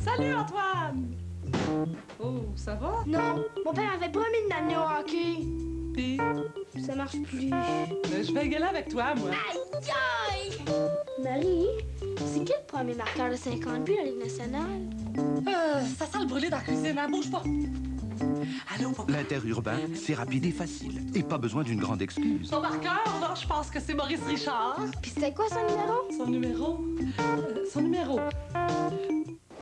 Salut, Antoine! Oh, ça va? Non, mon père avait promis de m'amener au hockey. Puis, Ça marche plus. je vais gueuler avec toi, moi. Aïe, aïe! Marie, c'est qui le premier marqueur de 50 buts à la Ligue nationale? Ça sent le brûler dans la cuisine, hein? Bouge pas! Allô, papa? L'interurbain, c'est rapide et facile. Et pas besoin d'une grande excuse. Son marqueur, là, je pense que c'est Maurice Richard. Puis c'était quoi son numéro? Son numéro?